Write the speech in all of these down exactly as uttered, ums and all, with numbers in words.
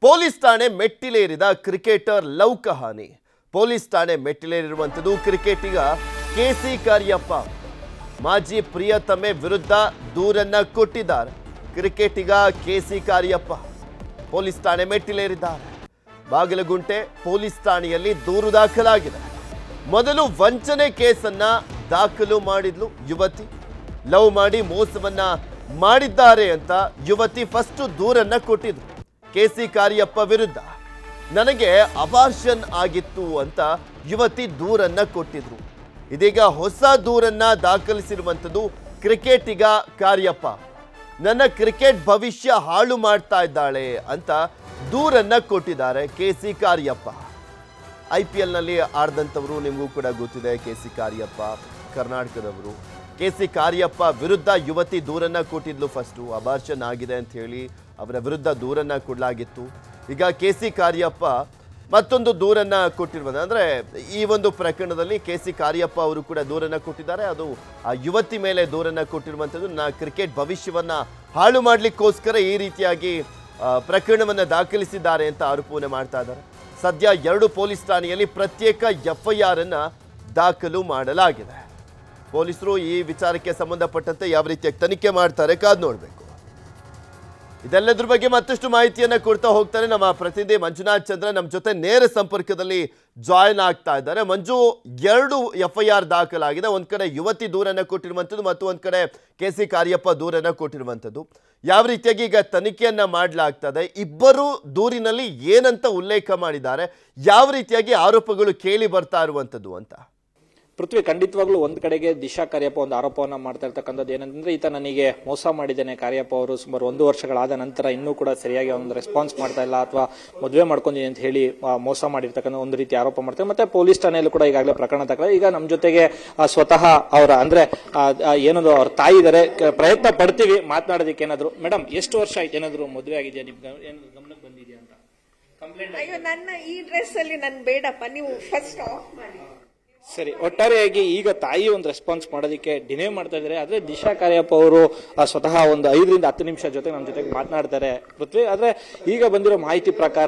Police ಠಾಣೆ ಮೆಟ್ಟಿಲೇರಿದ cricketer love ಕಹಾನಿ. ಪೊಲೀಸ್ ಠಾಣೆ ಮೆಟ್ಟಿಲೇರಿರುವಂಥದ್ದು ಕ್ರಿಕೆಟಿಗ ಕೆಸಿ ಕಾರ್ಯಪ್ಪ. ಮಾಜಿ ಪ್ರಿಯತಮೆ ವಿರುದ್ಧ ದೂರನ್ನ ಕೊಟ್ಟಿದ್ದಾರೆ ಕ್ರಿಕೆಟಿಗ ಕೆಸಿ ಕಾರ್ಯಪ್ಪ. ಪೊಲೀಸ್ ಠಾಣೆ ಮೆಟ್ಟಿಲೇರಿದ್ದಾರೆ. ಬಾಗಲಗುಂಟೆ ಪೊಲೀಸ್ ಠಾಣೆಯಲ್ಲಿ ದೂರು ದಾಖಲಾಗಿದೆ. ಮೊದಲು ವಂಚನೆ ಕೇಸನ್ನ ದಾಖಲು ಮಾಡಿದ್ಲು ಯುವತಿ. ಲವ್ ಮಾಡಿ ಮೋಸವನ್ನ ಮಾಡಿದ್ದಾರೆ ಅಂತ ಯುವತಿ ಫಸ್ಟ್ ದೂರನ್ನ ಕೊಟ್ಟಿದ್ರು ಕೆಸಿ ಕಾರ್ಯಪ್ಪ ವಿರುದ್ಧ. ನನಗೆ ಅಬಾರ್ಷನ್ ಆಗಿತ್ತು ಅಂತ ಯುವತಿ ದೂರನ್ನ ಕೊಟ್ಟಿದ್ರು. ಇದೀಗ ಹೊಸ ದೂರನ್ನ ದಾಖಲಿಸಿರುವಂಥದ್ದು ಕ್ರಿಕೆಟಿಗ ಕಾರ್ಯಪ್ಪ. ನನ್ನ ಕ್ರಿಕೆಟ್ ಭವಿಷ್ಯ ಹಾಳು ಮಾಡ್ತಾ ಇದ್ದಾಳೆ ಅಂತ ದೂರನ್ನ ಕೊಟ್ಟಿದ್ದಾರೆ ಕೆಸಿ ಕಾರ್ಯಪ್ಪ. ಐ ಪಿ ಎಲ್ನಲ್ಲಿ ಆಡ್ದಂಥವರು ನಿಮಗೂ ಕೂಡ ಗೊತ್ತಿದೆ. ಕೆಸಿ ಕಾರ್ಯಪ್ಪ ಕರ್ನಾಟಕದವರು. ಕೆಸಿ ಕಾರ್ಯಪ್ಪ ವಿರುದ್ಧ ಯುವತಿ ದೂರನ್ನ ಕೊಟ್ಟಿದ್ಲು. ಫಸ್ಟು ಅಬಾರ್ಷನ್ ಆಗಿದೆ ಅಂತ ಹೇಳಿ ಅವರ ವಿರುದ್ಧ ದೂರನ್ನ ಕೊಡಲಾಗಿತ್ತು. ಈಗ ಕೆಸಿ ಕಾರ್ಯಪ್ಪ ಮತ್ತೊಂದು ದೂರನ್ನ ಕೊಟ್ಟಿರುವುದು ಅಂದರೆ ಈ ಒಂದು ಪ್ರಕರಣದಲ್ಲಿ ಕೆಸಿ ಕಾರ್ಯಪ್ಪ ಅವರು ಕೂಡ ದೂರನ್ನ ಕೊಟ್ಟಿದ್ದಾರೆ. ಅದು ಆ ಯುವತಿ ಮೇಲೆ ದೂರನ್ನ ಕೊಟ್ಟಿರುವಂಥದ್ದು. ನಾ ಕ್ರಿಕೆಟ್ ಭವಿಷ್ಯವನ್ನ ಹಾಳು ಮಾಡಲಿಕ್ಕೋಸ್ಕರ ಈ ರೀತಿಯಾಗಿ ಪ್ರಕರಣವನ್ನು ದಾಖಲಿಸಿದ್ದಾರೆ ಅಂತ ಆರೋಪವನ್ನು ಮಾಡ್ತಾ ಇದ್ದಾರೆ. ಸದ್ಯ ಎರಡು ಪೊಲೀಸ್ ಠಾಣೆಯಲ್ಲಿ ಪ್ರತ್ಯೇಕ ಎಫ್ ಐ ಆರ್ ಅನ್ನ ದಾಖಲು ಮಾಡಲಾಗಿದೆ. ಪೊಲೀಸರು ಈ ವಿಚಾರಕ್ಕೆ ಸಂಬಂಧಪಟ್ಟಂತೆ ಯಾವ ರೀತಿಯಾಗಿ ತನಿಖೆ ಮಾಡ್ತಾರೆ ಕಾದು ನೋಡಬೇಕು. ಇದೆಲ್ಲದ್ರ ಬಗ್ಗೆ ಮತ್ತಷ್ಟು ಮಾಹಿತಿಯನ್ನು ಕೊಡ್ತಾ ಹೋಗ್ತಾರೆ ನಮ್ಮ ಪ್ರತಿನಿಧಿ ಮಂಜುನಾಥ್ ಚಂದ್ರ. ನಮ್ಮ ಜೊತೆ ನೇರ ಸಂಪರ್ಕದಲ್ಲಿ ಜಾಯಿನ್ ಆಗ್ತಾ ಇದ್ದಾರೆ. ಮಂಜು, ಎರಡು ಎಫ್ ಐ ಆರ್ ದಾಖಲಾಗಿದೆ. ಒಂದ್ ಕಡೆ ಯುವತಿ ದೂರನ್ನ ಕೊಟ್ಟಿರುವಂಥದ್ದು ಮತ್ತು ಒಂದ್ ಕಡೆ ಕೆಸಿ ಕಾರ್ಯಪ್ಪ ದೂರನ್ನ ಕೊಟ್ಟಿರುವಂಥದ್ದು. ಯಾವ ರೀತಿಯಾಗಿ ಈಗ ತನಿಖೆಯನ್ನ ಮಾಡಲಾಗ್ತದೆ? ಇಬ್ಬರು ದೂರಿನಲ್ಲಿ ಏನಂತ ಉಲ್ಲೇಖ ಮಾಡಿದ್ದಾರೆ? ಯಾವ ರೀತಿಯಾಗಿ ಆರೋಪಗಳು ಕೇಳಿ ಬರ್ತಾ ಇರುವಂಥದ್ದು ಅಂತ? ಪೃಥ್ವಿ, ಖಂಡಿತವಾಗ್ಲೂ ಒಂದ್ ಕಡೆಗೆ ದಿಶಾ ಕಾರ್ಯಪ್ಪ ಒಂದು ಆರೋಪವನ್ನ ಮಾಡ್ತಾ ಇರ್ತಕ್ಕಂಥದ್ದು ಏನಂತಂದ್ರೆ, ಈತ ನನಗೆ ಮೋಸ ಮಾಡಿದ್ದೇನೆ ಕಾರ್ಯಪ್ಪ ಅವರು ಸುಮಾರು ಒಂದು ವರ್ಷಗಳಾದ ನಂತರ ಇನ್ನೂ ಕೂಡ ಸರಿಯಾಗಿ ಒಂದು ರೆಸ್ಪಾನ್ಸ್ ಮಾಡ್ತಾ ಇಲ್ಲ ಅಥವಾ ಮದುವೆ ಮಾಡ್ಕೊಂಡಿದ್ದೀನಿ ಅಂತ ಹೇಳಿ ಮೋಸ ಮಾಡಿರ್ತಕ್ಕಂಥ ಒಂದು ರೀತಿ ಆರೋಪ ಮಾಡ್ತಾರೆ. ಮತ್ತೆ ಪೊಲೀಸ್ ಠಾಣೆಯಲ್ಲೂ ಕೂಡ ಈಗಾಗಲೇ ಪ್ರಕರಣ ದಾಖಲ. ಈಗ ನಮ್ಮ ಜೊತೆಗೆ ಸ್ವತಃ ಅವರ ಅಂದ್ರೆ ಏನದು ಅವ್ರ ತಾಯಿ ಇದಾರೆ. ಪ್ರಯತ್ನ ಪಡ್ತೀವಿ ಮಾತನಾಡೋದಕ್ಕೆ. ಏನಾದ್ರು ಮೇಡಮ್, ಎಷ್ಟು ವರ್ಷ ಆಯ್ತು ಏನಾದ್ರು ಮದುವೆ ಆಗಿದೆಯಾ? ನಿಮ್ಗೆ ಏನಾದ್ರು ಗಮನಕ್ಕೆ ಬಂದಿದೆಯಾ ಅಂತ ಕಂಪ್ಲೇಂಟ್? ಅಯ್ಯೋ, ನನ್ನ ಈ ಡ್ರೆಸ್ ಅಲ್ಲಿ ನನ್ ಬೇಡಪ್ಪ, ನೀವು ಫಸ್ಟ್ ಆಫ್ ಮಾಡಿ. ಸರಿ, ಒಟ್ಟಾರೆಯಾಗಿ ಈಗ ತಾಯಿ ಒಂದು ರೆಸ್ಪಾನ್ಸ್ ಮಾಡೋದಕ್ಕೆ ಡಿನೇ ಮಾಡ್ತಾ ಇದ್ದಾರೆ. ಆದ್ರೆ ದಿಶಾ ಕಾರ್ಯಪ್ಪ ಅವರು ಸ್ವತಃ ಒಂದು ಐದರಿಂದ ಹತ್ತು ನಿಮಿಷ ಜೊತೆ ನಮ್ಮ ಜೊತೆಗೆ ಮಾತನಾಡ್ತಾರೆ ಪೃಥ್ವಿ. ಆದ್ರೆ ಈಗ ಬಂದಿರೋ ಮಾಹಿತಿ ಪ್ರಕಾರ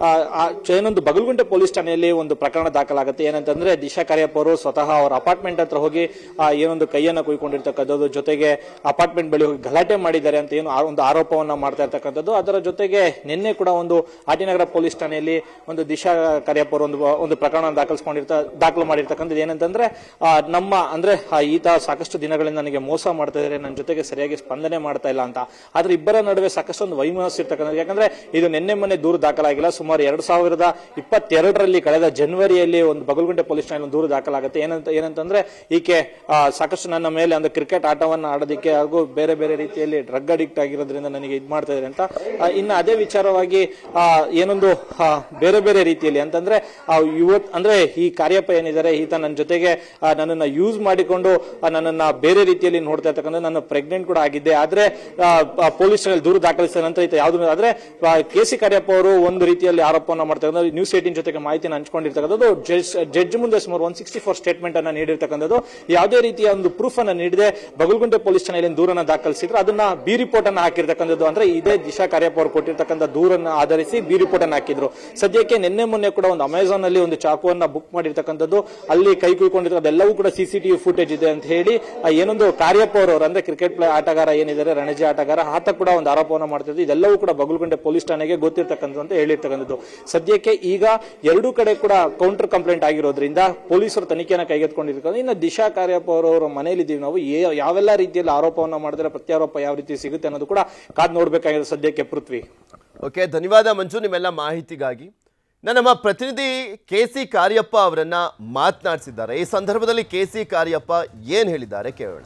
ಏನೊಂದು ಬಗಲಗುಂಟೆ ಪೊಲೀಸ್ ಠಾಣೆಯಲ್ಲಿ ಒಂದು ಪ್ರಕರಣ ದಾಖಲಾಗುತ್ತೆ. ಏನಂತಂದ್ರೆ, ದಿಶಾ ಕಾರ್ಯಪ್ಪ ಅವರು ಸ್ವತಃ ಅವರ ಅಪಾರ್ಟ್ಮೆಂಟ್ ಹತ್ರ ಹೋಗಿ ಏನೊಂದು ಕೈಯನ್ನ ಕುಯ್ಕೊಂಡಿರ್ತಕ್ಕಂಥದ್ದು, ಜೊತೆಗೆ ಅಪಾರ್ಟ್ಮೆಂಟ್ ಬಳಿ ಹೋಗಿ ಗಲಾಟೆ ಮಾಡಿದ್ದಾರೆ ಅಂತ ಏನು ಒಂದು ಆರೋಪವನ್ನ ಮಾಡ್ತಾ ಇರ್ತಕ್ಕಂಥದ್ದು. ಅದರ ಜೊತೆಗೆ ನಿನ್ನೆ ಕೂಡ ಒಂದು ಆಟಿನಗರ ಪೊಲೀಸ್ ಠಾಣೆಯಲ್ಲಿ ಒಂದು ದಿಶಾ ಕಾರ್ಯಪ್ಪ ಅವರು ಒಂದು ಒಂದು ಪ್ರಕರಣ ದಾಖಲಿಸಿಕೊಂಡಿರ್ತ ದಾಖಲು ಮಾಡಿರ್ತಕ್ಕಂಥ ಏನಂತಂದ್ರೆ, ನಮ್ಮ ಅಂದ್ರೆ ಈತ ಸಾಕಷ್ಟು ದಿನಗಳಿಂದ ನನಗೆ ಮೋಸ ಮಾಡ್ತಾ ಇದ್ದಾರೆ, ನನ್ನ ಜೊತೆಗೆ ಸರಿಯಾಗಿ ಸ್ಪಂದನೆ ಮಾಡ್ತಾ ಇಲ್ಲ ಅಂತ. ಆದ್ರೆ ಇಬ್ಬರ ನಡುವೆ ಸಾಕಷ್ಟು ಒಂದು ವೈಮನಸ್ಸು ಇರ್ತಕ್ಕಂಥ. ಯಾಕಂದ್ರೆ ಇದು ನಿನ್ನೆ ಮೊನ್ನೆ ದೂರು ದಾಖಲಾಗಿಲ್ಲ. ಸುಮಾರು ಎರಡ್ ಸಾವಿರದ ಇಪ್ಪತ್ತೆರಡರಲ್ಲಿ ಕಳೆದ ಜನವರಿಯಲ್ಲಿ ಒಂದು ಬಗಲಗುಂಟೆ ಪೊಲೀಸ್ ಠಾಣೆ ಒಂದು ದೂರು ದಾಖಲಾಗುತ್ತೆ. ಏನಂತ ಏನಂತಂದ್ರೆ ಈಕೆ ಸಾಕಷ್ಟು ನನ್ನ ಮೇಲೆ ಅಂದ್ರೆ ಕ್ರಿಕೆಟ್ ಆಟವನ್ನ ಆಡೋದಕ್ಕೆ ಹಾಗೂ ಬೇರೆ ಬೇರೆ ರೀತಿಯಲ್ಲಿ ಡ್ರಗ್ ಅಡಿಕ್ಟ್ ಆಗಿರೋದ್ರಿಂದ ನನಗೆ ಇದ್ ಮಾಡ್ತಾ ಇದ್ದಾರೆ ಅಂತ. ಇನ್ನು ಅದೇ ವಿಚಾರವಾಗಿ ಏನೊಂದು ಬೇರೆ ಬೇರೆ ರೀತಿಯಲ್ಲಿ ಅಂತಂದ್ರೆ ಇವತ್ ಅಂದ್ರೆ ಈ ಕಾರ್ಯಪ್ಪ ಏನಿದ್ದಾರೆ, ಈತ ನನ್ನ ಜೊತೆಗೆ ನನ್ನನ್ನ ಯೂಸ್ ಮಾಡಿಕೊಂಡು ನನ್ನನ್ನ ಬೇರೆ ರೀತಿಯಲ್ಲಿ ನೋಡ್ತಾ ಇರ್ತಕ್ಕಂಥ. ನನ್ನ ಪ್ರೆಗ್ನೆಂಟ್ ಕೂಡ ಆಗಿದ್ದೆ. ಆದ್ರೆ ಪೊಲೀಸ್ ದೂರು ದಾಖಲಿಸಿದ ನಂತರ ಈತ ಯಾವ್ದು ಆದ್ರೆ ಕೆಸಿ ಕಾರ್ಯಪ್ಪ ಅವರು ಒಂದು ರೀತಿಯಲ್ಲಿ ಆರೋಪವನ್ನ ಮಾಡ್ತಕ್ಕಂಥ. ನ್ಯೂಸ್ ಏಟೀನ್ ಜೊತೆಗೆ ಮಾಹಿತಿಯನ್ನು ಹಂಚ್ಕೊಂಡಿರ್ತಕ್ಕಂಥದ್ದು. ಜಡ್ಜ್ ಮುಂದೆ ಸುಮಾರು ಒನ್ ಸಿಕ್ಸ್ಟಿ ಫೋರ್ ಸ್ಟೇಟ್ಮೆಂಟ್ ಅನ್ನ ನೀಡಿರ್ತಕ್ಕಂಥದ್ದು. ಯಾವುದೇ ರೀತಿಯ ಒಂದು ಪ್ರೂಫ್ ಅನ್ನ ನೀಡದೆ ಬಗಲಗುಂಟೆ ಪೊಲೀಸ್ ಠಾಣೆಯಲ್ಲಿ ದೂರನ್ನ ದಾಖಲಿಸಿದ್ರೆ ಅದನ್ನ ಬಿ ರಿಪೋರ್ಟ್ ಅನ್ನ ಹಾಕಿರ್ತಕ್ಕಂಥದ್ದು. ಅಂದ್ರೆ ಇದೇ ದಿಶಾ ಕಾರ್ಯಪ್ಪ ಅವರು ಕೊಟ್ಟಿರ್ತಕ್ಕಂಥ ದೂರನ್ನ ಆಧರಿಸಿ ಬಿ ರಿಪೋರ್ಟ್ ಅನ್ನ ಹಾಕಿದ್ರು. ಸದ್ಯಕ್ಕೆ ನಿನ್ನೆ ಮೊನ್ನೆ ಕೂಡ ಒಂದು ಅಮೆಜಾನ್ ಅಲ್ಲಿ ಒಂದು ಚಾಕುವನ್ನ ಬುಕ್ ಮಾಡಿರ್ತಕ್ಕಂಥದ್ದು, ಅಲ್ಲಿ ಕೈ ಕುಯ್ಕೊಂಡಿರೋದು ಅದೆಲ್ಲವೂ ಕೂಡ ಸಿಸಿಟಿವಿ ಫುಟೇಜ್ ಇದೆ ಅಂತ ಹೇಳಿ ಏನೊಂದು ಕಾರ್ಯಪ್ಪ ಅವರು ಅಂದ್ರೆ ಕ್ರಿಕೆಟ್ ಪ್ಲೇ ಆಟಗಾರ ಏನಿದ್ದಾರೆ, ರಣಜಿ ಆಟಗಾರ, ಆತ ಕೂಡ ಒಂದು ಆರೋಪವನ್ನು ಮಾಡ್ತಿದ್ರು. ಇದೆಲ್ಲವೂ ಕೂಡ ಬಗಲಗುಂಟೆ ಪೊಲೀಸ್ ಠಾಣೆಗೆ ಗೊತ್ತಿರ್ತಕ್ಕಂಥ ಅಂತ ಹೇಳಿರ್ತಕ್ಕಂಥದ್ದು. ಸದ್ಯಕ್ಕೆ ಈಗ ಎರಡೂ ಕಡೆ ಕೂಡ ಕೌಂಟರ್ ಕಂಪ್ಲೇಂಟ್ ಆಗಿರೋದ್ರಿಂದ ಪೊಲೀಸರು ತನಿಖೆಯನ್ನು ಕೈಗೆತ್ತಿಕೊಂಡಿರ್ತಾರೆ. ಇನ್ನು ದಿಶಾ ಕಾರ್ಯಪ್ಪ ಅವರವರ ಮನೆಯಲ್ಲಿದ್ದೀವಿ ನಾವು. ಯಾವೆಲ್ಲ ರೀತಿಯಲ್ಲಿ ಆರೋಪವನ್ನು ಮಾಡಿದ್ರೆ ಪ್ರತ್ಯಾರೋಪ ಯಾವ ರೀತಿ ಸಿಗುತ್ತೆ ಅನ್ನೋದು ಕೂಡ ಕಾದ್ ನೋಡ್ಬೇಕಾಗಿದೆ ಸದ್ಯಕ್ಕೆ ಪೃಥ್ವಿ. ಓಕೆ, ಧನ್ಯವಾದ ಮಂಜು ನಿಮ್ಮೆಲ್ಲ ಮಾಹಿತಿಗಾಗಿ. ನಮ್ಮ ಪ್ರತಿನಿಧಿ ಕೆಸಿ ಕಾರ್ಯಪ್ಪ ಅವರನ್ನ ಮಾತನಾಡಿಸಿದ್ದಾರೆ. ಈ ಸಂದರ್ಭದಲ್ಲಿ ಕೆಸಿ ಕಾರ್ಯಪ್ಪ ಏನ್ ಹೇಳಿದ್ದಾರೆ ಕೇಳೋಣ.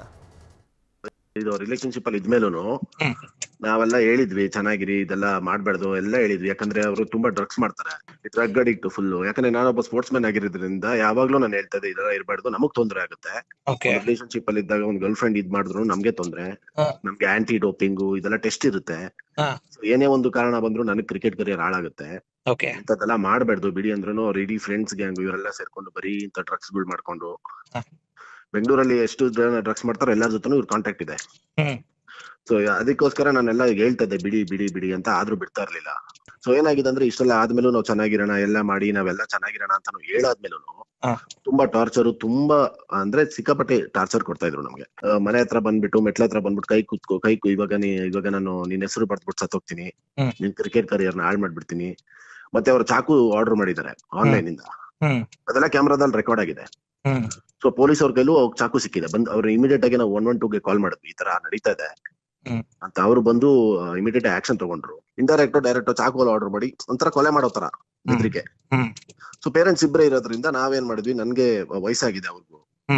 ಇದು ರಿಲೇಶನ್ಶಿಪ್ ಅಲ್ಲಿ ಇದ್ಮೇಲೂ ನಾವೆಲ್ಲ ಹೇಳಿದ್ವಿ ಚೆನ್ನಾಗಿರಿ, ಇದೆಲ್ಲ ಮಾಡ್ಬಾರ್ದು ಎಲ್ಲ ಹೇಳಿದ್ವಿ. ಯಾಕಂದ್ರೆ ಅವರು ತುಂಬಾ ಡ್ರಗ್ಸ್ ಮಾಡ್ತಾರೆ, ಡ್ರಗ್ ಅಡಿಕ್ಟ್ ಫುಲ್. ಯಾಕಂದ್ರೆ ನಾನೊಬ್ಬ ಸ್ಪೋರ್ಟ್ಸ್ ಮ್ಯಾನ್ ಆಗಿರೋದ್ರಿಂದ ಯಾವಾಗ್ಲೂ ನಾನು ಹೇಳ್ತಾ ಇದ್ದೆ ಇದೆಲ್ಲ ಇರಬಾರ್ದು, ನಮಗ್ ತೊಂದ್ರೆ ಆಗುತ್ತೆ. ರಿಲೇಶನ್ಶಿಪ್ ಅಲ್ಲಿ ಇದ್ದಾಗ ಒಂದ್ ಗರ್ಲ್ ಫ್ರೆಂಡ್ ಇದ್ ಮಾಡಿದ್ರು ನಮ್ಗೆ ತೊಂದ್ರೆ, ನಮ್ಗೆ ಆಂಟಿ ಡೋಪಿಂಗು ಇದೆಲ್ಲ ಟೆಸ್ಟ್ ಇರುತ್ತೆ. ಏನೇ ಒಂದು ಕಾರಣ ಬಂದ್ರು ನನಗ್ ಕ್ರಿಕೆಟ್ ಕರಿಯರ್ ಹಾಳಾಗುತ್ತೆ. ಇಂಥದ್ದೆಲ್ಲ ಮಾಡ್ಬಾರ್ದು ಬಿಡಿ ಅಂದ್ರೂ ಅವ್ರ ಇಡೀ ಫ್ರೆಂಡ್ಸ್ ಗ್ಯಾಂಗ್ ಇವರೆಲ್ಲ ಸೇರ್ಕೊಂಡು ಬರೀ ಇಂಥ ಡ್ರಗ್ಸ್ ಗಳು ಮಾಡ್ಕೊಂಡು ಬೆಂಗಳೂರಲ್ಲಿ ಎಷ್ಟು ಜನ ಡ್ರಗ್ಸ್ ಮಾಡ್ತಾರೋ ಎಲ್ಲರ ಜೊತೆನೂ ಇವ್ರ ಕಾಂಟ್ಯಾಕ್ಟ್ ಇದೆ. ಸೊ ಅದಕ್ಕೋಸ್ಕರ ನಾನೆಲ್ಲ ಹೇಳ್ತಾ ಇದ್ದೆ ಬಿಡಿ ಬಿಡಿ ಬಿಡಿ ಅಂತ, ಆದ್ರೂ ಬಿಡ್ತಾ ಇರ್ಲಿಲ್ಲ. ಸೊ ಏನಾಗಿದೆ ಅಂದ್ರೆ ಇಷ್ಟೆಲ್ಲ ಆದ್ಮೇಲೂ ನಾವು ಚೆನ್ನಾಗಿರೋಣ ಎಲ್ಲ ಮಾಡಿ ನಾವೆಲ್ಲ ಚೆನ್ನಾಗಿರೋಣ ಅಂತ ಹೇಳಾದ್ಮೇಲೂ ತುಂಬಾ ಟಾರ್ಚರ್, ತುಂಬಾ ಅಂದ್ರೆ ಸಿಕ್ಕಾಪಟ್ಟೆ ಟಾರ್ಚರ್ ಕೊಡ್ತಾ ಇದ್ರು ನಮ್ಗೆ. ಮನೆ ಹತ್ರ ಬಂದ್ಬಿಟ್ಟು ಮೆಟ್ಲ ಹತ್ರ ಬಂದ್ಬಿಟ್ಟು ಕೈ ಕುತ್ಕೋ ಕೈ ಕು ಇವಾಗ ನೀ ಇವಾಗ ನಾನು ನಿನ್ ಹೆಸರು ಬರ್ದ್ಬಿಟ್ಟು ಸತ್ತೋಗ್ತೀನಿ, ನಿನ್ ಕ್ರಿಕೆಟ್ ಕರಿಯರ್ನ ಹಾಳು ಮಾಡ್ಬಿಡ್ತೀನಿ. ಮತ್ತೆ ಅವ್ರು ಚಾಕು ಆರ್ಡರ್ ಮಾಡಿದ್ದಾರೆ ಆನ್ಲೈನ್ ಇಂದ, ಅದೆಲ್ಲ ಕ್ಯಾಮ್ರಾದಲ್ಲಿ ರೆಕಾರ್ಡ್ ಆಗಿದೆ. ಸೊ ಪೊಲೀಸ್ ಅವ್ರ ಕೈಲೂ ಚಾಕು ಸಿಕ್ಕಿದೆ. ಬಂದ್ ಅವ್ರು ಇಮಿಡಿಯೇಟ್ ಆಗಿ ನಾವು ಒನ್ ಒನ್ ಟೂಗೆ ಕಾಲ್ ಮಾಡಿದ್ವಿ, ಈ ತರ ನಡೀತಾ ಇದೆ ಅಂತ. ಅವ್ರು ಬಂದು ಇಮಿಡಿಯೇಟ್ ಆಕ್ಷನ್ ತಗೊಂಡ್ರು. ಇಂಡೈರೆಕ್ಟ್ ಡೈರೆಕ್ಟ್ ಚಾಕು ಆರ್ಡರ್ ಮಾಡಿ ಒಂಥರ ಕೊಲೆ ಮಾಡೋ ತರ ಹೆದರಿಕೆ. ಸೊ ಪೇರೆಂಟ್ಸ್ ಇಬ್ಬರೇ ಇರೋದ್ರಿಂದ ನಾವೇನ್ ಮಾಡಿದ್ವಿ, ನನ್ಗೆ ವಯಸ್ಸಾಗಿದೆ ಅವ್ರಿಗೂ.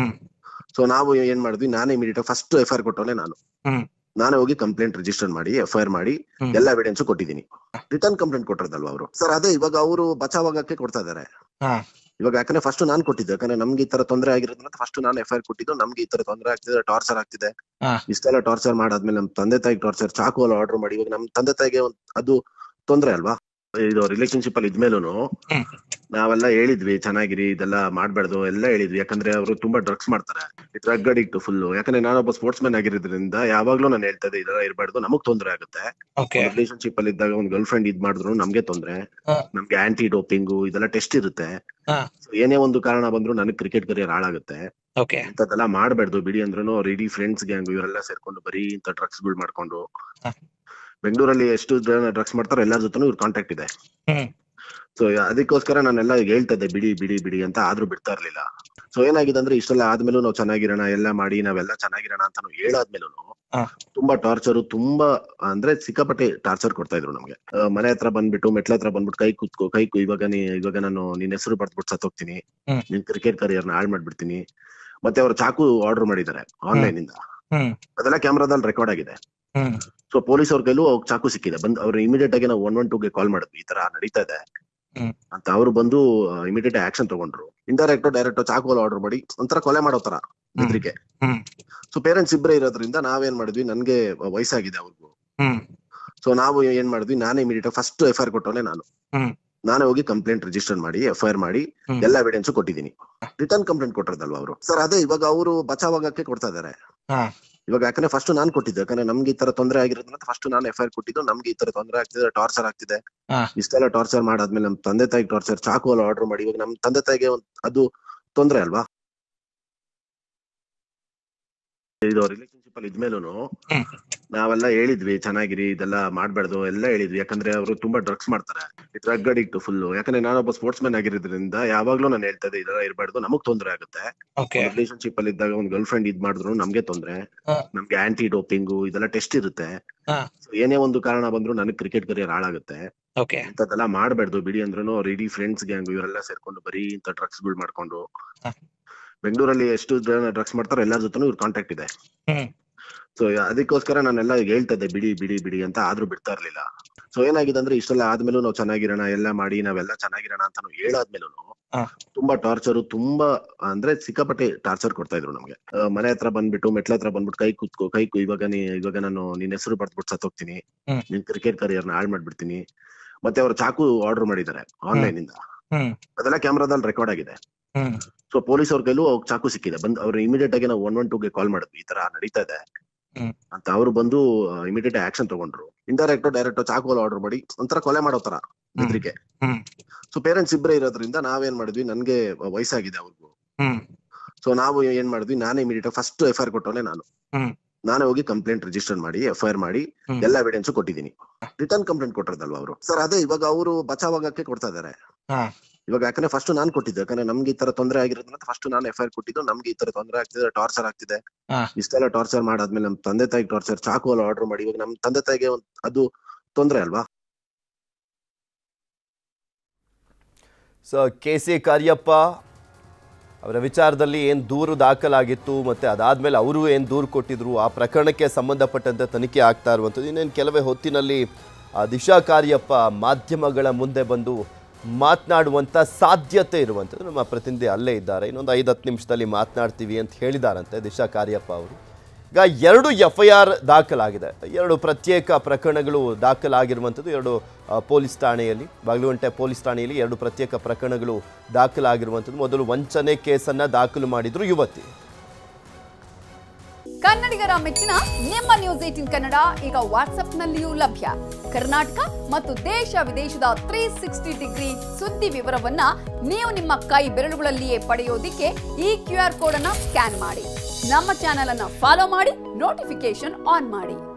ಸೊ ನಾವು ಏನ್ ಮಾಡಿದ್ವಿ, ನಾನೇ immediate first F I R ಕೊಟ್ಟವನೇ ನಾನು. ನಾನೇ ಹೋಗಿ ಕಂಪ್ಲೇಂಟ್ ರಿಜಿಸ್ಟರ್ ಮಾಡಿ ಎಫ್ ಐ ಆರ್ ಮಾಡಿ ಎಲ್ಲ ಎವಿಡೆನ್ಸ್ ಕೊಟ್ಟಿದ್ದೀನಿ. ರಿಟರ್ನ್ ಕಂಪ್ಲೇಂಟ್ ಕೊಟ್ಟಿರೋದಲ್ವಾ ಅವರು. ಸರ್ ಅದೇ ಇವಾಗ ಅವರು ಬಚಾವಾಗಕ್ಕೆ ಕೊಡ್ತಾ ಇದಾರೆ ಇವಾಗ. ಯಾಕಂದ್ರೆ ಫಸ್ಟ್ ನಾನ್ ಕೊಟ್ಟಿದ್ದೆ, ಯಾಕಂದ್ರೆ ನಮ್ಗೆ ಈ ತರ ತೊಂದರೆ ಆಗಿರೋದ್ರಿಂದ ಫಸ್ಟ್ ನಾನು ಎಫ್ ಐ ಆರ್ ಕೊಟ್ಟಿದ್ದು. ನಮ್ಗೆ ಈ ತರ ತೊಂದರೆ ಆಗ್ತಿದೆ, ಟಾರ್ಚರ್ ಆಗ್ತಿದೆ, ಇಷ್ಟೆಲ್ಲ ಟಾರ್ಚರ್ ಮಾಡಾದ್ಮೇಲೆ ನಮ್ ತಂದೆ ತಾಯಿಗೆ ಟಾರ್ಚರ್ ಚಾಕು ಅಲ್ಲಿ ಆರ್ಡರ್ ಮಾಡಿ ಇವಾಗ ನಮ್ ತಂದೆ ತಾಯಿಗೆ ಅದು ತೊಂದರೆ ಅಲ್ವಾ. ಇದು ರಿಲೇಶನ್ಶಿಪ್ ಅಲ್ಲಿ ಇದ್ಮೇಲೂ ನಾವೆಲ್ಲ ಹೇಳಿದ್ವಿ ಚೆನ್ನಾಗಿರಿ, ಇದೆಲ್ಲ ಮಾಡ್ಬಾರ್ದು ಎಲ್ಲ ಹೇಳಿದ್ವಿ. ಯಾಕಂದ್ರೆ ಅವರು ತುಂಬಾ ಡ್ರಗ್ಸ್ ಮಾಡ್ತಾರೆ, ಡ್ರಗ್ ಅಡಿಕ್ಟ್ ಫುಲ್. ಯಾಕಂದ್ರೆ ನಾನೊಬ್ಬ ಸ್ಪೋರ್ಟ್ಸ್ ಮ್ಯಾನ್ ಆಗಿರೋದ್ರಿಂದ ಯಾವಾಗ್ಲೂ ನಾನು ಹೇಳ್ತಾ ಇದ್ದೆ ಇದೆಲ್ಲ ಇರಬಾರ್ದು, ನಮಗ್ ತೊಂದರೆ ಆಗುತ್ತೆ. ರಿಲೇಶನ್ಶಿಪ್ ಅಲ್ಲಿ ಇದ್ದಾಗ ಒಂದ್ ಗರ್ಲ್ ಫ್ರೆಂಡ್ ಇದ್ ಮಾಡಿದ್ರು ನಮ್ಗೆ ತೊಂದ್ರೆ, ನಮ್ಗೆ ಆಂಟಿ ಡೋಪಿಂಗು ಇದೆಲ್ಲ ಟೆಸ್ಟ್ ಇರುತ್ತೆ. ಏನೇ ಒಂದು ಕಾರಣ ಬಂದ್ರು ನನಗ್ ಕ್ರಿಕೆಟ್ ಕರಿಯರ್ ಹಾಳಾಗುತ್ತೆ. ಇಂಥದ್ದೆಲ್ಲ ಮಾಡ್ಬಾರ್ದು ಬಿಡಿ ಅಂದ್ರೂ ಅವ್ರ ಇಡೀ ಫ್ರೆಂಡ್ಸ್ ಗ್ಯಾಂಗ್ ಇವರೆಲ್ಲ ಸೇರ್ಕೊಂಡು ಬರೀ ಇಂಥ ಡ್ರಗ್ಸ್ ಗಳು ಮಾಡ್ಕೊಂಡು, ಬೆಂಗಳೂರಲ್ಲಿ ಎಷ್ಟು ಜನ ಡ್ರಗ್ಸ್ ಮಾಡ್ತಾರೋ ಎಲ್ಲರ ಜೊತೆನೂ ಇವ್ರ ಕಾಂಟ್ಯಾಕ್ಟ್ ಇದೆ. ಸೊ ಅದಕ್ಕೋಸ್ಕರ ನಾನೆಲ್ಲ ಹೇಳ್ತಾ ಇದ್ದೆ ಬಿಡಿ ಬಿಡಿ ಬಿಡಿ ಅಂತ, ಆದ್ರೂ ಬಿಡ್ತಾ ಇರ್ಲಿಲ್ಲ. ಸೊ ಏನಾಗಿದೆ ಅಂದ್ರೆ ಇಷ್ಟೆಲ್ಲ ಆದ್ಮೇಲೂ ನಾವು ಚೆನ್ನಾಗಿರೋಣ ಎಲ್ಲ ಮಾಡಿ ನಾವೆಲ್ಲ ಚೆನ್ನಾಗಿರೋಣ ಅಂತ ಹೇಳಾದ್ಮೇಲೂ ತುಂಬಾ ಟಾರ್ಚರ್, ತುಂಬಾ ಅಂದ್ರೆ ಸಿಕ್ಕಾಪಟ್ಟೆ ಟಾರ್ಚರ್ ಕೊಡ್ತಾ ಇದ್ರು ನಮ್ಗೆ. ಮನೆ ಹತ್ರ ಬಂದ್ಬಿಟ್ಟು ಮೆಟ್ಲ ಹತ್ರ ಬಂದ್ಬಿಟ್ಟು ಕೈ ಕುತ್ಕೋ ಕೈ ಕು ಇವಾಗ ನೀ ಇವಾಗ ನಾನು ನಿನ್ ಹೆಸರು ಬರ್ದ್ಬಿಟ್ಟು ಸತ್ತೋಗ್ತೀನಿ, ನಿನ್ ಕ್ರಿಕೆಟ್ ಕರಿಯರ್ನ ಹಾಳು ಮಾಡ್ಬಿಡ್ತೀನಿ. ಮತ್ತೆ ಅವ್ರು ಚಾಕು ಆರ್ಡರ್ ಮಾಡಿದ್ದಾರೆ ಆನ್ಲೈನ್ ಇಂದ, ಅದೆಲ್ಲ ಕ್ಯಾಮ್ರಾದಲ್ಲಿ ರೆಕಾರ್ಡ್ ಆಗಿದೆ. ಸೊ ಪೊಲೀಸ್ ಅವ್ರ ಕೈಲೂ ಚಾಕು ಸಿಕ್ಕಿದೆ. ಬಂದ್ ಅವ್ರು ಇಮಿಡಿಯೇಟ್ ಆಗಿ ನಾವು ಒನ್ ಒನ್ ಟೂಗೆ ಕಾಲ್ ಮಾಡಿದ್ವಿ, ಈ ತರ ನಡೀತಾ ಇದೆ ಅಂತ. ಅವ್ರು ಬಂದು ಇಮಿಡಿಯೇಟ್ ಆಕ್ಷನ್ ತಗೊಂಡ್ರು. ಇಂಡೈರೆಕ್ಟ್ ಡೈರೆಕ್ಟ್ ಚಾಕು ಆರ್ಡರ್ ಮಾಡಿ ಒಂಥರ ಕೊಲೆ ಮಾಡೋ ತರ ಹೆದರಿಕೆ. ಸೊ ಪೇರೆಂಟ್ಸ್ ಇಬ್ಬರೇ ಇರೋದ್ರಿಂದ ನಾವೇನ್ ಮಾಡಿದ್ವಿ, ನನ್ಗೆ ವಯಸ್ಸಾಗಿದೆ ಅವ್ರಿಗೂ. ಸೊ ನಾವು ಏನ್ ಮಾಡಿದ್ವಿ, ನಾನೇ immediate first F I R ಕೊಟ್ಟವನೇ ನಾನು. ನಾನೇ ಹೋಗಿ ಕಂಪ್ಲೇಂಟ್ ರಿಜಿಸ್ಟರ್ ಮಾಡಿ ಎಫ್ ಐ ಆರ್ ಮಾಡಿ ಎಲ್ಲ ಎವಿಡೆನ್ಸ್ ಕೊಟ್ಟಿದ್ದೀನಿ. ರಿಟರ್ನ್ ಕಂಪ್ಲೇಂಟ್ ಕೊಟ್ಟಿರೋದಲ್ವಾ ಅವರು. ಸರ್ ಅದೇ ಇವಾಗ ಅವರು ಬಚಾವಾಗಕ್ಕೆ ಕೊಡ್ತಾ ಇದಾರೆ ಇವಾಗ. ಯಾಕಂದ್ರೆ ಫಸ್ಟ್ ನಾನ್ ಕೊಟ್ಟಿದ್ದೆ, ಯಾಕಂದ್ರೆ ನಮ್ಗೆ ಈ ತರ ತೊಂದರೆ ಆಗಿರೋದ್ರಿಂದ ಫಸ್ಟ್ ನಾನು ಎಫ್ ಐ ಆರ್ ಕೊಟ್ಟಿದ್ದು. ನಮ್ಗೆ ಈ ತರ ತೊಂದರೆ ಆಗ್ತಿದೆ, ಟಾರ್ಚರ್ ಆಗ್ತಿದೆ, ಇಷ್ಟೆಲ್ಲ ಟಾರ್ಚರ್ ಮಾಡಾದ್ಮೇಲೆ ನಮ್ ತಂದೆ ತಾಯಿಗೆ ಟಾರ್ಚರ್ ಚಾಕು ಅಲ್ಲಿ ಆರ್ಡರ್ ಮಾಡಿ ಇವಾಗ ನಮ್ ತಂದೆ ತಾಯಿಗೆ ಅದು ತೊಂದರೆ ಅಲ್ವಾ. ಇದು ರಿಲೇಶನ್ಶಿಪ್ ಅಲ್ಲಿ ಇದ್ಮೇಲೂ ನಾವೆಲ್ಲ ಹೇಳಿದ್ವಿ ಚೆನ್ನಾಗಿರಿ, ಇದೆಲ್ಲ ಮಾಡ್ಬಾರ್ದು ಎಲ್ಲ ಹೇಳಿದ್ವಿ. ಯಾಕಂದ್ರೆ ಅವರು ತುಂಬಾ ಡ್ರಗ್ಸ್ ಮಾಡ್ತಾರೆ, ಡ್ರಗ್ ಅಡಿಕ್ಟ್ ಫುಲ್. ಯಾಕಂದ್ರೆ ನಾನೊಬ್ಬ ಸ್ಪೋರ್ಟ್ಸ್ ಮ್ಯಾನ್ ಆಗಿರೋದ್ರಿಂದ ಯಾವಾಗ್ಲೂ ನಾನು ಹೇಳ್ತಾ ಇದ್ದೆ ಇದೆಲ್ಲ ಇರಬಾರ್ದು, ನಮಗ್ ತೊಂದರೆ ಆಗುತ್ತೆ. ರಿಲೇಶನ್ಶಿಪ್ ಅಲ್ಲಿ ಇದ್ದಾಗ ಒಂದ್ ಗರ್ಲ್ ಫ್ರೆಂಡ್ ಇದ್ ಮಾಡಿದ್ರು ನಮ್ಗೆ ತೊಂದ್ರೆ, ನಮ್ಗೆ ಆಂಟಿ ಡೋಪಿಂಗು ಇದೆಲ್ಲ ಟೆಸ್ಟ್ ಇರುತ್ತೆ. ಏನೇ ಒಂದು ಕಾರಣ ಬಂದ್ರು ನನಗ್ ಕ್ರಿಕೆಟ್ ಕರಿಯರ್ ಹಾಳಾಗುತ್ತೆ. ಇಂಥದ್ದೆಲ್ಲ ಮಾಡ್ಬಾರ್ದು ಬಿಡಿ ಅಂದ್ರೂ ಅವ್ರ ಇಡೀ ಫ್ರೆಂಡ್ಸ್ ಗ್ಯಾಂಗ್ ಇವರೆಲ್ಲ ಸೇರ್ಕೊಂಡು ಬರೀ ಇಂಥ ಡ್ರಗ್ಸ್ ಗಳು ಮಾಡ್ಕೊಂಡು, ಬೆಂಗಳೂರಲ್ಲಿ ಎಷ್ಟು ಜನ ಡ್ರಗ್ಸ್ ಮಾಡ್ತಾರೋ ಎಲ್ಲರ ಜೊತೆನೂ ಇವ್ರ ಕಾಂಟ್ಯಾಕ್ಟ್ ಇದೆ. ಸೊ ಅದಕ್ಕೋಸ್ಕರ ನಾನೆಲ್ಲ ಹೇಳ್ತಾ ಇದ್ದೆ ಬಿಡಿ ಬಿಡಿ ಬಿಡಿ ಅಂತ, ಆದ್ರೂ ಬಿಡ್ತಾ ಇರ್ಲಿಲ್ಲ. ಸೊ ಏನಾಗಿದೆ ಅಂದ್ರೆ ಇಷ್ಟೆಲ್ಲ ಆದ್ಮೇಲೂ ನಾವು ಚೆನ್ನಾಗಿರೋಣ ಎಲ್ಲ ಮಾಡಿ ನಾವೆಲ್ಲ ಚೆನ್ನಾಗಿರೋಣ ಅಂತ ಹೇಳಾದ್ಮೇಲೂ ತುಂಬಾ ಟಾರ್ಚರ್, ತುಂಬಾ ಅಂದ್ರೆ ಸಿಕ್ಕಾಪಟ್ಟೆ ಟಾರ್ಚರ್ ಕೊಡ್ತಾ ಇದ್ರು ನಮ್ಗೆ. ಮನೆ ಹತ್ರ ಬಂದ್ಬಿಟ್ಟು ಮೆಟ್ಲ ಹತ್ರ ಬಂದ್ಬಿಟ್ಟು ಕೈ ಕುತ್ಕೋ ಕೈ ಕು ಇವಾಗ ನೀ ಇವಾಗ ನಾನು ನಿನ್ ಹೆಸರು ಬರ್ದ್ಬಿಟ್ಟು ಸತ್ತೋಗ್ತೀನಿ, ನಿನ್ ಕ್ರಿಕೆಟ್ ಕರಿಯರ್ನ ಹಾಳು ಮಾಡ್ಬಿಡ್ತೀನಿ. ಮತ್ತೆ ಅವ್ರು ಚಾಕು ಆರ್ಡರ್ ಮಾಡಿದ್ದಾರೆ ಆನ್ಲೈನ್ ಇಂದ, ಅದೆಲ್ಲ ಕ್ಯಾಮ್ರಾದಲ್ಲಿ ರೆಕಾರ್ಡ್ ಆಗಿದೆ. ಸೊ ಪೊಲೀಸ್ ಅವ್ರ ಕೈಲೂ ಚಾಕು ಸಿಕ್ಕಿದೆ. ಬಂದ್ ಅವ್ರು ಇಮಿಡಿಯೇಟ್ ಆಗಿ ನಾವು ಒನ್ ಒನ್ ಟೂಗೆ ಕಾಲ್ ಮಾಡಿದ್ವಿ, ಈ ತರ ನಡೀತಾ ಇದೆ ಅಂತ. ಅವ್ರು ಬಂದು ಇಮಿಡಿಯೇಟ್ ಆಕ್ಷನ್ ತಗೊಂಡ್ರು. ಇಂಡೈರೆಕ್ಟ್ ಡೈರೆಕ್ಟ್ ಚಾಕು ಆರ್ಡರ್ ಮಾಡಿ ಒಂಥರ ಕೊಲೆ ಮಾಡೋ ತರ ಹೆದರಿಕೆ. ಸೊ ಪೇರೆಂಟ್ಸ್ ಇಬ್ಬರೇ ಇರೋದ್ರಿಂದ ನಾವೇನ್ ಮಾಡಿದ್ವಿ, ನನ್ಗೆ ವಯಸ್ಸಾಗಿದೆ ಅವ್ರಿಗೂ. ಸೊ ನಾವು ಏನ್ ಮಾಡಿದ್ವಿ, ನಾನೇ immediate first F I R ಕೊಟ್ಟವನೇ ನಾನು. ನಾನೇ ಹೋಗಿ ಕಂಪ್ಲೇಂಟ್ ರಿಜಿಸ್ಟರ್ ಮಾಡಿ ಎಫ್ ಐ ಆರ್ ಮಾಡಿ ಎಲ್ಲ ಎವಿಡೆನ್ಸ್ ಕೊಟ್ಟಿದ್ದೀನಿ. ರಿಟರ್ನ್ ಕಂಪ್ಲೇಂಟ್ ಕೊಟ್ಟಿರೋದಲ್ವಾ ಅವರು. ಸರ್ ಅದೇ ಇವಾಗ ಅವರು ಬಚಾವಾಗಕ್ಕೆ ಕೊಡ್ತಾ ಇದಾರೆ ಇವಾಗ. ಯಾಕಂದ್ರೆ ಫಸ್ಟ್ ನಾನ್ ಕೊಟ್ಟಿದ್ದೆ, ಯಾಕಂದ್ರೆ ನಮ್ಗೆ ಈ ತರ ತೊಂದರೆ ಆಗಿರೋದ್ರಿಂದ ಫಸ್ಟ್ ನಾನು ಎಫ್ ಐ ಆರ್ ಕೊಟ್ಟಿದ್ದು. ನಮ್ಗೆ ಈ ತರ ತೊಂದರೆ ಆಗ್ತಿದೆ, ಟಾರ್ಚರ್ ಆಗ್ತಿದೆ, ಇಷ್ಟೆಲ್ಲ ಟಾರ್ಚರ್ ಮಾಡಾದ್ಮೇಲೆ ನಮ್ ತಂದೆ ತಾಯಿಗೆ ಟಾರ್ಚರ್ ಚಾಕು ಅಲ್ಲಿ ಆರ್ಡರ್ ಮಾಡಿ ಇವಾಗ ನಮ್ ತಂದೆ ತಾಯಿಗೆ ಅದು ತೊಂದರೆ ಅಲ್ವಾ. ಸೊ ಕೆ ಸಿ ಕಾರ್ಯಪ್ಪ ಅವರ ವಿಚಾರದಲ್ಲಿ ಏನು ದೂರು ದಾಖಲಾಗಿತ್ತು ಮತ್ತು ಅದಾದಮೇಲೆ ಅವರು ಏನು ದೂರು ಕೊಟ್ಟಿದ್ರು, ಆ ಪ್ರಕರಣಕ್ಕೆ ಸಂಬಂಧಪಟ್ಟಂತೆ ತನಿಖೆ ಆಗ್ತಾ ಇರುವಂಥದ್ದು. ಇನ್ನೇನು ಕೆಲವೇ ಹೊತ್ತಿನಲ್ಲಿ ದಿಶಾ ಕಾರ್ಯಪ್ಪ ಮಾಧ್ಯಮಗಳ ಮುಂದೆ ಬಂದು ಮಾತನಾಡುವಂಥ ಸಾಧ್ಯತೆ ಇರುವಂಥದ್ದು. ನಮ್ಮ ಪ್ರತಿನಿಧಿ ಅಲ್ಲೇ ಇದ್ದಾರೆ, ಇನ್ನೊಂದು ಐದು ಹತ್ತು ನಿಮಿಷದಲ್ಲಿ ಮಾತನಾಡ್ತೀವಿ ಅಂತ ಹೇಳಿದಾರಂತೆ ದಿಶಾ ಕಾರ್ಯಪ್ಪ ಅವರು. ಈಗ ಎರಡು ಎಫ್ ಐ ಆರ್ ದಾಖಲಾಗಿದೆ, ಎರಡು ಪ್ರತ್ಯೇಕ ಪ್ರಕರಣಗಳು ದಾಖಲಾಗಿರುವಂಥದ್ದು. ಎರಡು ಪೊಲೀಸ್ ಠಾಣೆಯಲ್ಲಿ, ಬಾಗಲಕೋಟೆ ಪೊಲೀಸ್ ಠಾಣೆಯಲ್ಲಿ ಎರಡು ಪ್ರತ್ಯೇಕ ಪ್ರಕರಣಗಳು ದಾಖಲಾಗಿರುವಂಥದ್ದು. ಮೊದಲು ವಂಚನೆ ಕೇಸನ್ನು ದಾಖಲು ಮಾಡಿದ್ರು ಯುವತಿ. ಕನ್ನಡಿಗರ ಮೆಚ್ಚಿನ ನಿಮ್ಮ ನ್ಯೂಸ್ ಏಟೀನ್ ಕನ್ನಡ ಈಗ ವಾಟ್ಸ್ಆಪ್ನಲ್ಲಿಯೂ ಲಭ್ಯ. ಕರ್ನಾಟಕ ಮತ್ತು ದೇಶ ವಿದೇಶದ ತ್ರೀ ಸಿಕ್ಸ್ಟಿ ಡಿಗ್ರಿ ಸುದ್ದಿ ವಿವರವನ್ನ ನೀವು ನಿಮ್ಮ ಕೈ ಬೆರಳುಗಳಲ್ಲಿಯೇ ಪಡೆಯೋದಿಕ್ಕೆ ಈ ಕ್ಯೂ ಆರ್ ಕೋಡ್ ಅನ್ನ ಸ್ಕ್ಯಾನ್ ಮಾಡಿ. ನಮ್ಮ ಚಾನೆಲ್ ಅನ್ನ ಫಾಲೋ ಮಾಡಿ, ನೋಟಿಫಿಕೇಶನ್ ಆನ್ ಮಾಡಿ.